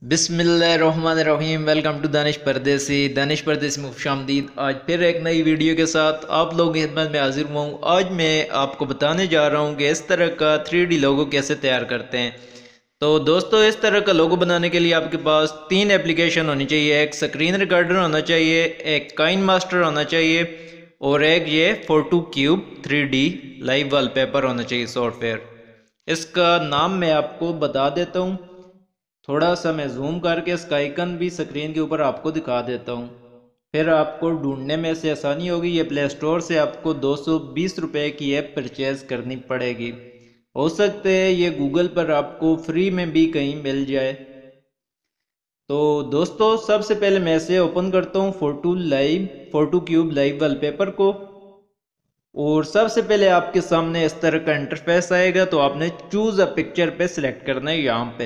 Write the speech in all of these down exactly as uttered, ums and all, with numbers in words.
बिस्मिल्लाहिर्रहमानिर्रहीम। Welcome to Danish परदेसी। दानिश परदेसी में खुशामदीद। आज फिर एक नई वीडियो के साथ आप लोगों की खिदमत में हाजिर हुआ हूँ। आज मैं आपको बताने जा रहा हूँ कि इस तरह का थ्री डी लोगो कैसे तैयार करते हैं। तो दोस्तों, इस तरह का लोगो बनाने के लिए आपके पास तीन एप्लीकेशन होनी चाहिए। एक स्क्रीन रिकॉर्डर होना चाहिए, एक काइन मास्टर होना चाहिए और एक ये photo cube three D live wallpaper होना चाहिए सॉफ्टवेयर। इसका नाम मैं आपको बता देता हूँ। थोड़ा सा मैं जूम करके इसका आइकन भी स्क्रीन के ऊपर आपको दिखा देता हूँ, फिर आपको ढूंढने में से आसानी होगी। ये प्ले स्टोर से आपको दो सौ बीस रुपये की ऐप परचेज करनी पड़ेगी। हो सकते है ये गूगल पर आपको फ्री में भी कहीं मिल जाए। तो दोस्तों, सबसे पहले मैं इसे ओपन करता हूँ photo live photo cube live wallpaper को। और सबसे पहले आपके सामने इस तरह का इंटरफेस आएगा, तो आपने चूज अ पिक्चर पे सिलेक्ट करना है। यहाँ पे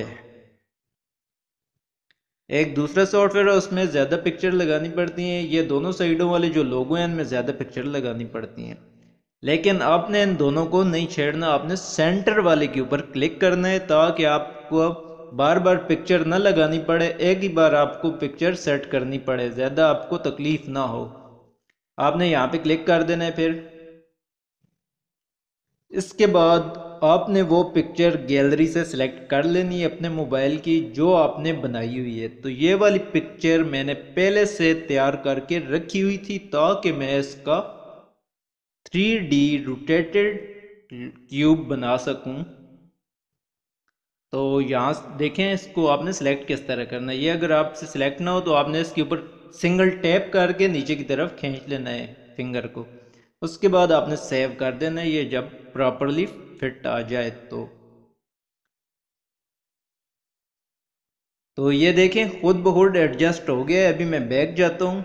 एक दूसरा सॉफ्टवेयर है, उसमें ज़्यादा पिक्चर लगानी पड़ती हैं। ये दोनों साइडों वाले जो लोगो हैं इनमें ज़्यादा पिक्चर लगानी पड़ती हैं, लेकिन आपने इन दोनों को नहीं छेड़ना। आपने सेंटर वाले के ऊपर क्लिक करना है ताकि आपको बार बार पिक्चर ना लगानी पड़े, एक ही बार आपको पिक्चर सेट करनी पड़े, ज़्यादा आपको तकलीफ ना हो। आपने यहाँ पे क्लिक कर देना है। फिर इसके बाद आपने वो पिक्चर गैलरी से सिलेक्ट कर लेनी है अपने मोबाइल की जो आपने बनाई हुई है। तो ये वाली पिक्चर मैंने पहले से तैयार करके रखी हुई थी ताकि मैं इसका थ्री डी रोटेटेड क्यूब बना सकूं। तो यहाँ देखें, इसको आपने सेलेक्ट किस तरह करना है। ये अगर आपसे सिलेक्ट ना हो तो आपने इसके ऊपर सिंगल टैप करके नीचे की तरफ खींच लेना है फिंगर को। उसके बाद आपने सेव कर देना है। ये जब प्रॉपरली फिट आ जाए तो तो ये देखें, खुद ब खुद एडजस्ट हो गया है। अभी मैं बैक जाता हूँ।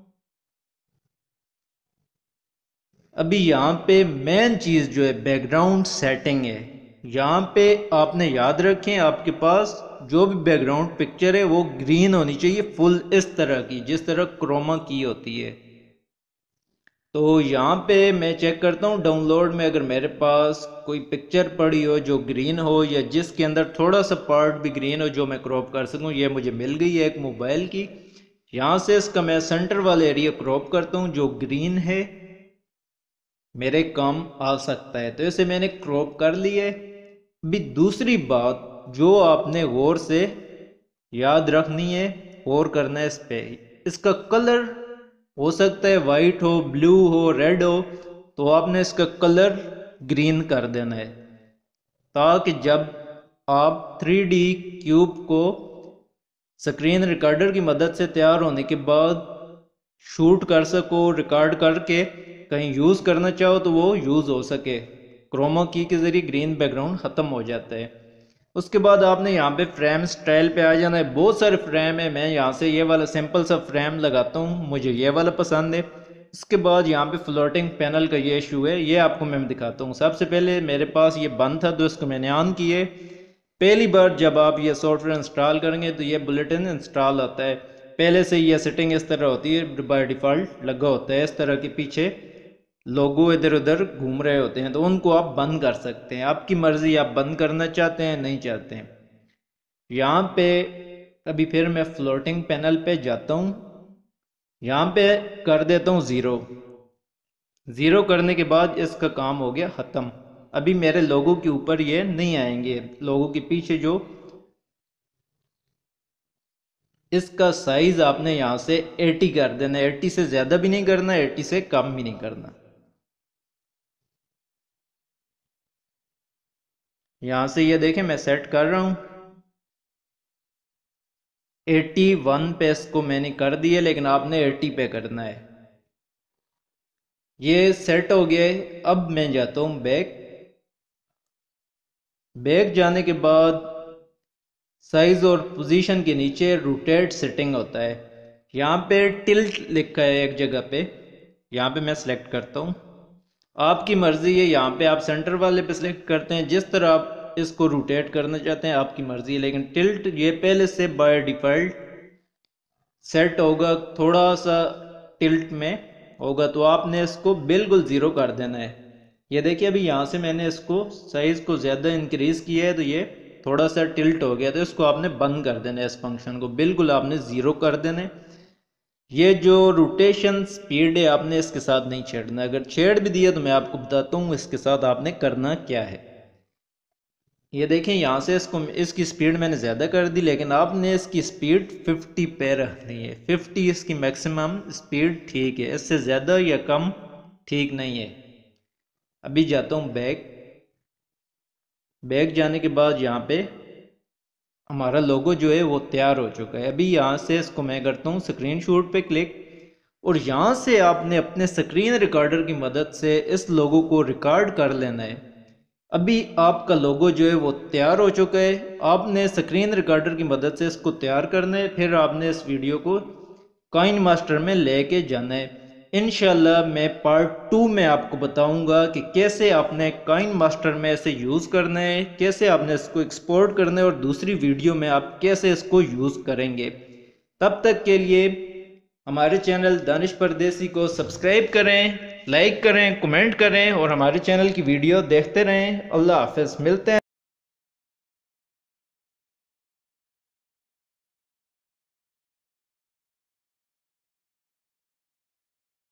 अभी यहाँ पे मेन चीज़ जो है बैकग्राउंड सेटिंग है। यहाँ पे आपने याद रखें, आपके पास जो भी बैकग्राउंड पिक्चर है वो ग्रीन होनी चाहिए, फुल इस तरह की जिस तरह क्रोमा की होती है। तो यहाँ पे मैं चेक करता हूँ डाउनलोड में, अगर मेरे पास कोई पिक्चर पड़ी हो जो ग्रीन हो या जिसके अंदर थोड़ा सा पार्ट भी ग्रीन हो जो मैं क्रॉप कर सकूँ। ये मुझे मिल गई है एक मोबाइल की। यहाँ से इसका मैं सेंटर वाले एरिया क्रॉप करता हूँ जो ग्रीन है, मेरे काम आ सकता है। तो इसे मैंने क्रॉप कर लिया है। अभी दूसरी बात जो आपने गौर से याद रखनी है, गौर करना है इस पे, इसका कलर हो सकता है वाइट हो, ब्लू हो, रेड हो, तो आपने इसका कलर ग्रीन कर देना है ताकि जब आप थ्री डी क्यूब को स्क्रीन रिकॉर्डर की मदद से तैयार होने के बाद शूट कर सको, रिकॉर्ड करके कहीं यूज़ करना चाहो तो वो यूज़ हो सके। क्रोमा की के ज़रिए ग्रीन बैकग्राउंड ख़त्म हो जाता है। उसके बाद आपने यहाँ पे फ्रेम स्टाइल पे आ जाना है। बहुत सारे फ्रेम है, मैं यहाँ से ये वाला सिंपल सा फ्रेम लगाता हूँ, मुझे ये वाला पसंद है। इसके बाद यहाँ पे फ्लोटिंग पैनल का ये इशू है, ये आपको मैं दिखाता हूँ। सबसे पहले मेरे पास ये बंद था तो इसको मैंने ऑन किए। पहली बार जब आप ये सॉफ्टवेयर इंस्टॉल करेंगे तो ये बुलेटिन इंस्टॉल होता है। पहले से ये सेटिंग इस तरह होती है, बाय डिफ़ॉल्ट लगा होता है इस तरह के पीछे लोगो इधर उधर घूम रहे होते हैं, तो उनको आप बंद कर सकते हैं। आपकी मर्जी, आप बंद करना चाहते हैं नहीं चाहते हैं। यहाँ पे अभी फिर मैं फ्लोटिंग पैनल पे जाता हूँ। यहाँ पे कर देता हूँ ज़ीरो। ज़ीरो करने के बाद इसका काम हो गया ख़त्म। अभी मेरे लोगों के ऊपर ये नहीं आएंगे, लोगों के पीछे जो इसका साइज आपने यहाँ से अस्सी कर देना है। अस्सी से ज़्यादा भी नहीं करना, अस्सी से कम भी नहीं करना। यहाँ से ये देखें मैं सेट कर रहा हूँ इक्यासी पे, इसको मैंने कर दिया, लेकिन आपने अस्सी पे करना है। ये सेट हो गया है। अब मैं जाता हूँ बैक। बैक जाने के बाद साइज और पोजीशन के नीचे रोटेट सेटिंग होता है। यहाँ पे टिल्ट लिखा है एक जगह पे, यहाँ पे मैं सिलेक्ट करता हूँ। आपकी मर्जी है, यहाँ पे आप सेंटर वाले पे सिलेक्ट करते हैं, जिस तरह आप इसको रोटेट करना चाहते हैं आपकी मर्जी है। लेकिन टिल्ट ये पहले से बाय डिफ़ॉल्ट सेट होगा, थोड़ा सा टिल्ट में होगा, तो आपने इसको बिल्कुल ज़ीरो कर देना है। ये देखिए, अभी यहाँ से मैंने इसको साइज़ को ज़्यादा इंक्रीज़ किया है तो ये थोड़ा सा टिल्ट हो गया तो इसको आपने बंद कर देना है, इस फंक्शन को बिल्कुल आपने ज़ीरो कर देना है। ये जो रोटेशन स्पीड है आपने इसके साथ नहीं छेड़ना, अगर छेड़ भी दिया तो मैं आपको बताता हूँ इसके साथ आपने करना क्या है। ये देखें यहाँ से इसको इसकी स्पीड मैंने ज़्यादा कर दी, लेकिन आपने इसकी स्पीड फिफ्टी पे रखनी है। फिफ्टी इसकी मैक्सिमम स्पीड ठीक है, इससे ज़्यादा या कम ठीक नहीं है। अभी जाता हूँ बैक। बैक जाने के बाद यहाँ पे हमारा लोगो जो है वो तैयार हो चुका है। अभी यहाँ से इसको मैं करता हूँ स्क्रीनशॉट पे क्लिक, और यहाँ से आपने अपने स्क्रीन रिकॉर्डर की मदद से इस लोगो को रिकॉर्ड कर लेना है। अभी आपका लोगो जो है वो तैयार हो चुका है। आपने स्क्रीन रिकॉर्डर की मदद से इसको तैयार करना है, फिर आपने इस वीडियो को काइन मास्टर में लेके जाना है। इंशाल्लाह मैं पार्ट टू में आपको बताऊंगा कि कैसे आपने काइन मास्टर में इसे यूज़ करना है, कैसे आपने इसको एक्सपोर्ट करना है, और दूसरी वीडियो में आप कैसे इसको यूज़ करेंगे। तब तक के लिए हमारे चैनल दानिश परदेसी को सब्सक्राइब करें, लाइक करें, कमेंट करें और हमारे चैनल की वीडियो देखते रहें। अल्लाह हाफ़िज़, मिलते हैं।